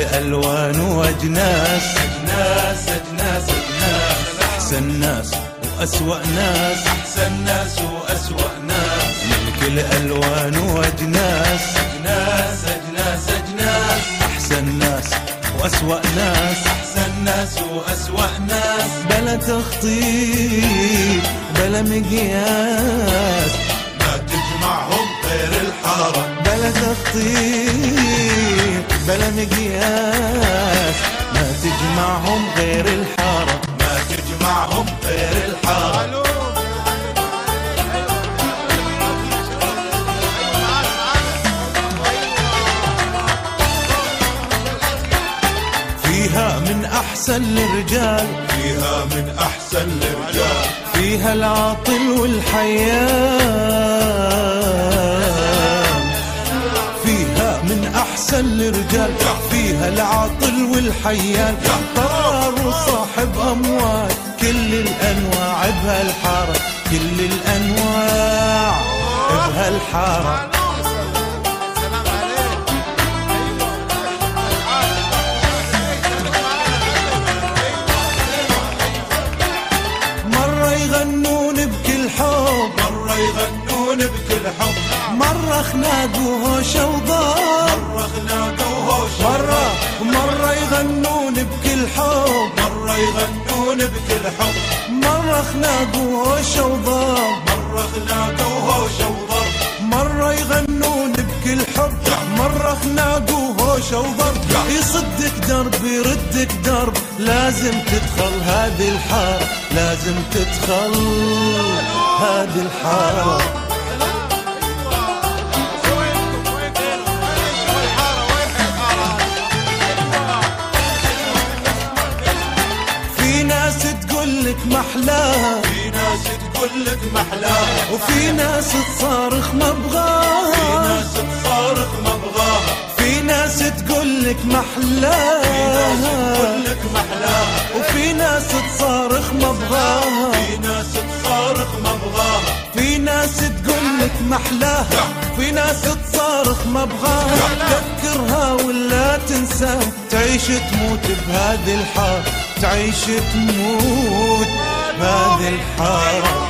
الألوان وأجناس، أجناس أجناس أجناس، أحسن ناس وأسوأ ناس، أحسن ناس وأسوأ ناس، من كل ألوان وأجناس، أجناس أجناس أجناس، أحسن ناس وأسوأ ناس، أحسن ناس وأسوأ ناس، بلا تخطيط بلا مقياس، ما تجمعهم غير الحارة، بلا تخطيط بلا مقياس، ما تجمعهم غير الحارة، ما تجمعهم غير الحارة. فيها من أحسن الرجال، فيها من أحسن الرجال، فيها العاطل والحيان، فيها من أحسن الرجال، فيها العاطل والحيان، طار وصاحب أموال، كل الأنواع بهالحارة، كل الأنواع بهالحارة. يغنون بكل حب، مرة يغنون بكل حب، مرة خناق وهوشة وضار، مرة خناق وهوشة، مرة يغنون بكل حب، مرة يغنون بكل حب، مرة خناق وهوشة وضار، مرة خناق وهوشة وضر، مرة يغنون بكل حب، مرة خناق وهوشة وضر، يصدك درب يردك درب، لازم تدخل هذه الحارة، لازم تدخل هذه الحارة. في ناس تقولك محلاها، في ناس تقولك محلاها، وفي ناس تصارخ مبغاها، في ناس تصارخ مبغاها، في ناس تقولك محلاها، في ناس تقولك محلاها، وفي ناس تصارخ مبغاها، في ناس تصارخ مبغاها، في ناس تقولك محلاها، في ناس تصارخ مبغاها، تذكرها ولا تنساها، تعيش تموت بهذه الحارة، تعيش تموت بهذه الحارة.